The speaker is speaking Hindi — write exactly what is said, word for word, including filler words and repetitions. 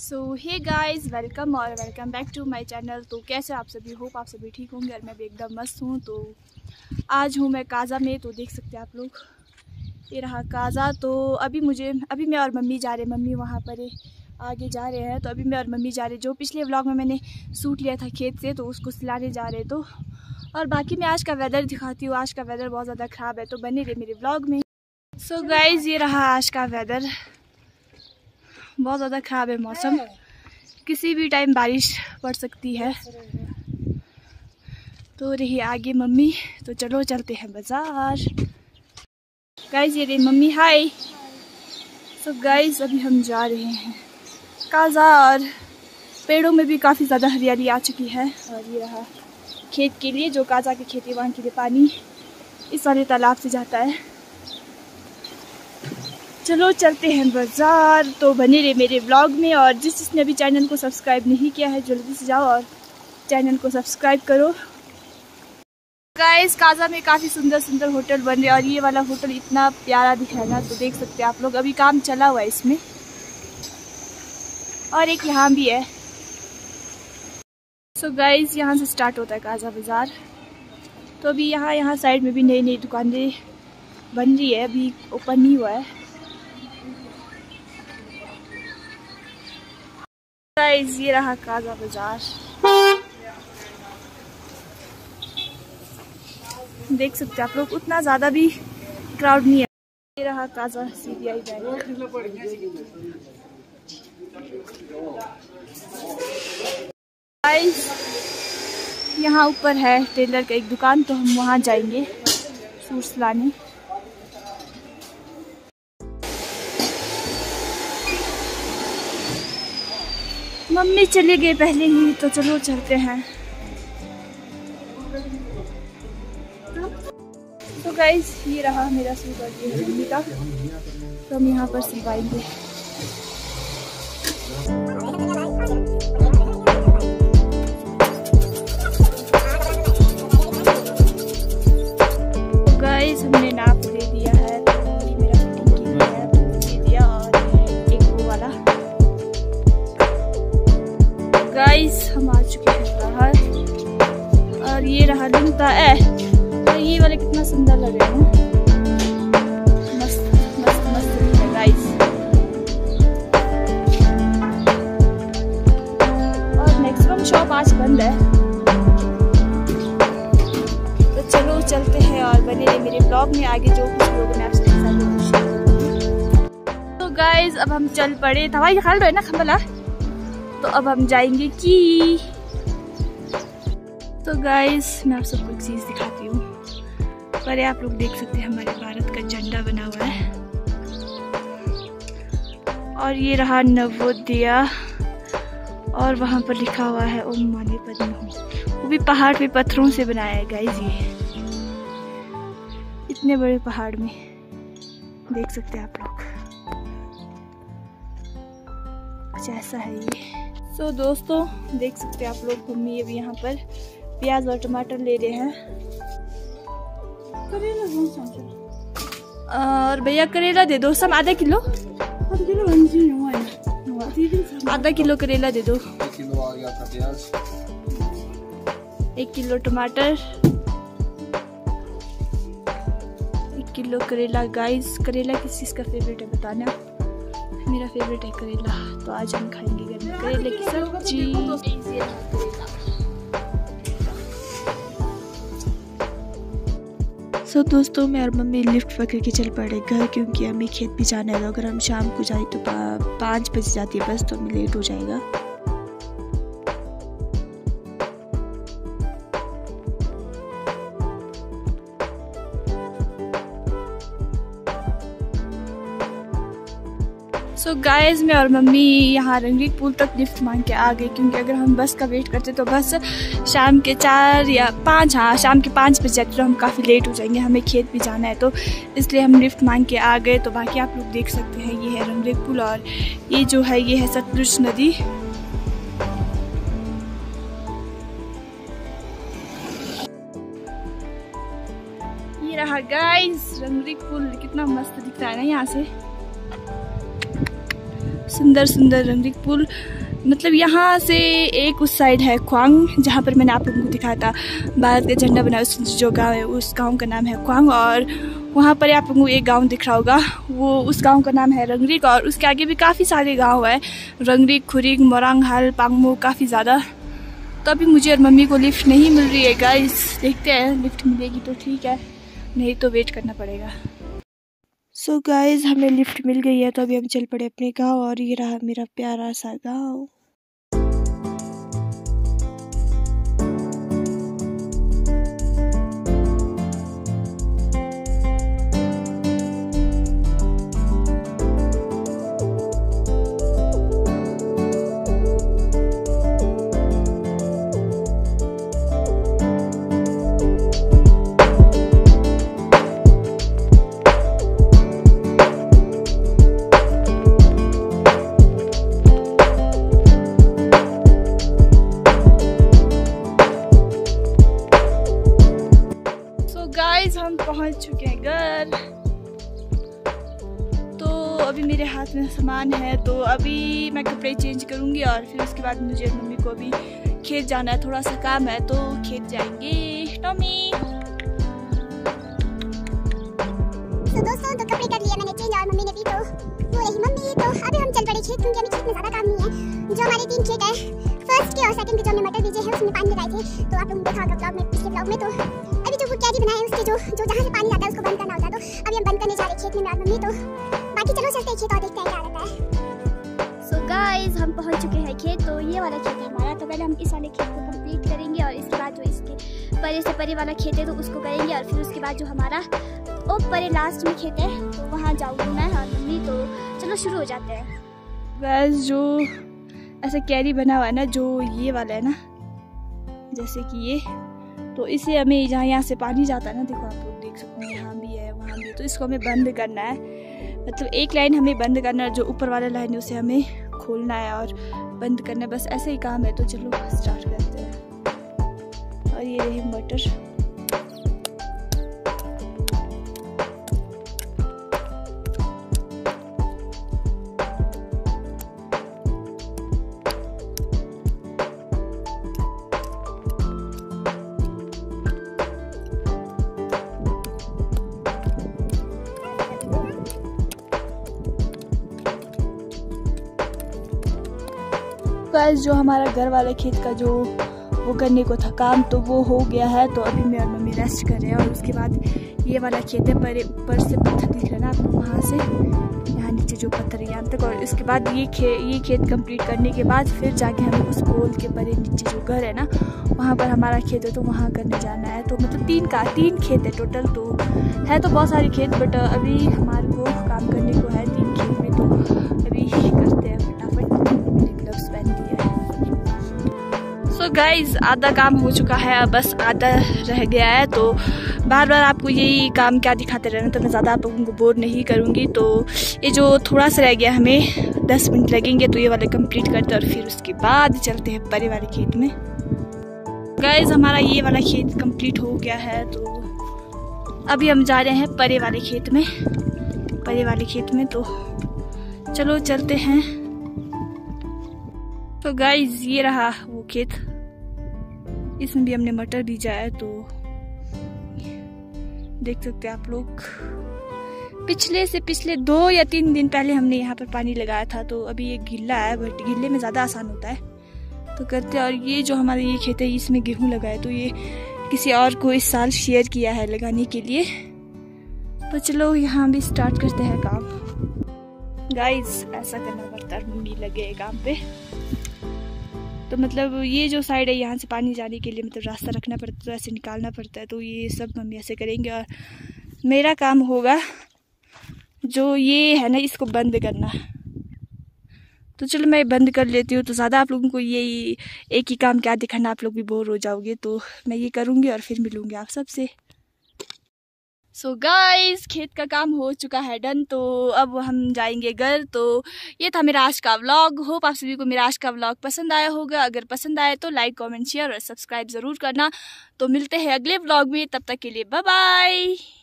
सो हे गाइस, वेलकम और welcome back to my channel. तो कैसे आप सभी, होप आप सभी ठीक होंगे और मैं भी एकदम मस्त हूँ। तो आज हूँ मैं काज़ा में, तो देख सकते हैं आप लोग, ये रहा काज़ा। तो अभी मुझे अभी मैं और मम्मी जा रहे हैं, मम्मी वहाँ पर आगे जा रहे हैं। तो अभी मैं और मम्मी जा रहे हैं, जो पिछले व्लॉग में मैंने सूट लिया था खेत से, तो उसको सिलाने जा रहे हैं। तो और बाकी मैं आज का वेदर दिखाती हूँ। आज का वेदर बहुत ज़्यादा ख़राब है, तो बने रहे मेरे व्लॉग में। सो गाइज़, ये रहा आज का वेदर, बहुत ज़्यादा ख़राब है मौसम, किसी भी टाइम बारिश पड़ सकती है। तो रही आगे मम्मी, तो चलो चलते हैं बाज़ार। गाइज़ ये रही मम्मी, हाय। सो गाइज़ अभी हम जा रहे हैं काज़ा, और पेड़ों में भी काफ़ी ज़्यादा हरियाली आ चुकी है। और ये रहा खेत के लिए, जो काज़ा की खेती, वहाँ के लिए पानी इस वाले तालाब से जाता है। चलो चलते हैं बाज़ार। तो बने रहे मेरे व्लॉग में, और जिस जिसने अभी चैनल को सब्सक्राइब नहीं किया है, जल्दी से जाओ और चैनल को सब्सक्राइब करो। गाइस काज़ा में काफ़ी सुंदर सुंदर होटल बन रहे हैं, और ये वाला होटल इतना प्यारा दिख रहा है ना, तो देख सकते हैं आप लोग। अभी काम चला हुआ है इसमें, और एक यहाँ भी है। सो गाइस यहाँ से स्टार्ट होता है काज़ा बाज़ार। तो अभी यहाँ यहाँ साइड में भी नई नई दुकानें बन रही है, अभी ओपन नहीं हुआ है। गाइस ये रहा काज़ा बाज़ार, देख सकते हैं आप लोग, उतना ज़्यादा भी क्राउड नहीं है। ये रहा Kaza C B I bank. Guys यहाँ ऊपर है टेलर का एक दुकान, तो हम वहाँ जाएंगे सूट सिलाने। मम्मी चले गए पहले ही, तो चलो चलते हैं। तो गाइस ये रहा मेरा सूट, और ये है मम्मी का, तो हम यहाँ पर सिलवाएंगे। तो गाइस हमने नाप दे दिया है, तो ये मेरा फिटिंग की है, तो दे दिया, और एक वो वाला। गाइस हम आ चुके हैं बाहर, और ये रहा लुंगता है। तो ये वाले कितना सुंदर लग रहे हैं, मस्त मस्त मस्त दिख रहा है गाइस। और मैक्सिमम शॉप आज बंद है, तो चलो चलते हैं और बने रहे मेरे ब्लॉग में। आगे जो कुछ लोग मैं आपसे साथ। तो गाइस अब हम चल पड़े, दवाई खा लो है ना खमला। तो अब हम जाएंगे की। तो गाइस मैं आप सबको एक चीज़ दिखाती हूँ, पर आप लोग देख सकते हैं हमारे भारत का झंडा बना हुआ है, और ये रहा नवोदय, और वहाँ पर लिखा हुआ है ओम माने पद्म हो। वो भी पहाड़ पे पत्थरों से बनाया है गाइस, ये इतने बड़े पहाड़ में, देख सकते हैं आप लोग, कुछ ऐसा है ये। सो so, दोस्तों देख सकते हैं आप लोग, मम्मी अभी यहाँ पर प्याज और टमाटर ले रहे हैं। और भैया करेला दे दो, सब आधा किलो, आधा किलो करेला दे दो। एक किलो टमाटर, एक किलो करेला। गाइस करेला किस चीज़ का फेवरेट है बताना, मेरा फेवरेट है करेला। तो आज हम खाएंगे घर में करेले की सब्जी। सो so, दोस्तों मैं और मम्मी लिफ्ट पकड़ के चल पड़े घर, क्योंकि हमें खेत भी जाना है। तो अगर हम शाम को जाए तो पाँच बजे जाती है बस, तो हमें लेट हो जाएगा। सो so गाइस मैं और मम्मी यहाँ रंगीक पुल तक लिफ्ट मांग के आ गए, क्योंकि अगर हम बस का वेट करते तो बस शाम के चार या पाँच हाँ शाम के पाँच बजे जाते, तो हम काफ़ी लेट हो जाएंगे, हमें खेत भी जाना है। तो इसलिए हम लिफ्ट मांग के आ गए। तो बाकी आप लोग देख सकते हैं, ये है रंगीक पुल, और ये जो है ये है सतलुज नदी। ये रहा गाइस रंगीक पुल, कितना मस्त दिख रहा है ना यहाँ से। सुंदर सुंदर रंगीन पुल। मतलब यहाँ से एक उस साइड है ख्वांग, जहाँ पर मैंने आप लोगों को दिखाया था भारत का झंडा बना उस जो गांव है, उस गांव का नाम है ख्वांग। और वहाँ पर आप लोगों को एक गांव दिख रहा होगा, वो उस गांव का नाम है रंगरिक। और उसके आगे भी काफ़ी सारे गांव है, रंगरिक, खुरिक, मोरंगहाल, पांगमो, काफ़ी ज़्यादा। तो अभी मुझे और मम्मी को लिफ्ट नहीं मिल रही है गाइस, देखते हैं लिफ्ट मिलेगी तो ठीक है, नहीं तो वेट करना पड़ेगा। सो so गाइस हमें लिफ्ट मिल गई है, तो अभी हम चल पड़े अपने गांव। और ये रहा मेरा प्यारा सा गांव। हम पहुंच चुके हैं घर। तो अभी मेरे हाथ में सामान है, तो अभी मैं कपड़े चेंज करूंगी और फिर उसके बाद मुझे और मम्मी को अभी खेत जाना है, थोड़ा सा काम है तो खेत जाएंगे। टॉमी तो दोस्तों तो कपड़े कर लिए मैंने चेंज और मम्मी ने भी, तो वो रही मम्मी। तो अभी हम चल पड़े खेत, क्योंकि अभी खेत में ज़्यादा काम नहीं है। जो हमारे तीन खेत है, फर्स्ट के और सेकंड के जो हमने मटर बीजे हैं उसमें पानी लगाए थे, तो आप लोगों ने देखा होगा ब्लॉग में, पिछले ब्लॉग में। तो अभी जो वो कैरी बनाए उसके जो जो जहाँ से पानी आता है उसको बंद करना होता है, तो अभी हम बंद करने जा रहे हैं खेत में मैं और मम्मी। तो बाकी चलो चलते हैं खेत और देखते हैं क्या रहता है। सो गाइस हम पहुँच चुके हैं खेत। तो ये वाला खेत है हमारा, तो पहले हम इस वाले खेत को कंप्लीट करेंगे और इसके बाद जो इसके परे से परे वाला खेत है तो उसको करेंगे। और फिर उसके बाद जो हमारा ओ परे लास्ट में खेत है तो वहाँ जाऊँगी मैं और मम्मी। तो चलो शुरू हो जाते हैं। बस जो ऐसा कैरी बना हुआ है ना, जो ये वाला है ना, जैसे कि ये, तो इसे हमें जहाँ यहाँ से पानी जाता है ना, देखो आप लोग देख सकते हैं, यहाँ भी है वहाँ भी है, तो इसको हमें बंद करना है। मतलब एक लाइन हमें बंद करना है, जो ऊपर वाला लाइन है उसे हमें खोलना है और बंद करना है, बस ऐसे ही काम है। तो चलो स्टार्ट करते हैं। और ये रही मटर। गाइस जो हमारा घर वाले खेत का जो वो करने को था काम, तो वो हो गया है। तो अभी मैं और मम्मी रेस्ट कर रहे हैं। और उसके बाद ये वाला खेत है, पर ऊपर से पत्थर दिख रहा है ना आपको, वहाँ से यहाँ नीचे जो पत्थर है यहाँ तक। और इसके बाद ये खे ये खेत कंप्लीट करने के बाद फिर जाके हमें उस पोल के परे नीचे जो घर है ना, वहाँ पर हमारा खेत है, तो वहाँ करने जाना है। तो मतलब तीन का तीन खेत है टोटल, तो है तो बहुत सारे खेत, बट अभी हमारे को काम करने को है तीन खेत में। तो अभी करते हैं फटाफट, मैंने ग्लव्स पहन दिया है। सो गाइज आधा काम हो चुका है, अब बस आधा रह गया है। तो बार बार आपको यही काम क्या दिखाते रहना, तो मैं ज़्यादा आप लोगों को बोर नहीं करूँगी। तो ये जो थोड़ा सा रह गया, हमें दस मिनट लगेंगे, तो ये वाले कंप्लीट करते हैं और फिर उसके बाद चलते हैं परे वाले खेत में। गाइज हमारा ये वाला खेत कंप्लीट हो गया है, तो अभी हम जा रहे हैं परे वाले खेत में परे वाले खेत में तो चलो चलते हैं। तो गाइज ये रहा वो खेत, इसमें भी हमने मटर बीजा है। तो देख सकते हैं आप लोग, पिछले से पिछले दो या तीन दिन पहले हमने यहाँ पर पानी लगाया था। तो अभी ये गिल्ला है, बट गिल्ले में ज़्यादा आसान होता है, तो करते हैं। और ये जो हमारा ये खेत है, इसमें गेहूँ लगा है, तो ये किसी और को इस साल शेयर किया है लगाने के लिए। तो चलो यहाँ भी स्टार्ट करते हैं काम। गाइस ऐसा करना पड़ता है, मम्मी लगे काम पे। तो मतलब ये जो साइड है, यहाँ से पानी जाने के लिए मतलब रास्ता रखना पड़ता है, तो ऐसे निकालना पड़ता है। तो ये सब मम्मी ऐसे करेंगे और मेरा काम होगा जो ये है ना, इसको बंद करना। तो चलो मैं बंद कर लेती हूँ। तो ज़्यादा आप लोगों को ये एक ही काम क्या दिखाना, आप लोग भी बोर हो जाओगे। तो मैं ये करूँगी और फिर मिलूँगी आप सबसे। सो so गाइस खेत का काम हो चुका है डन, तो अब हम जाएंगे घर। तो ये था मेरा आज का व्लॉग। होप आप सभी को मेरा आज का व्लॉग पसंद आया होगा। अगर पसंद आए तो लाइक कमेंट शेयर और सब्सक्राइब ज़रूर करना। तो मिलते हैं अगले व्लॉग में, तब तक के लिए बाय बाय।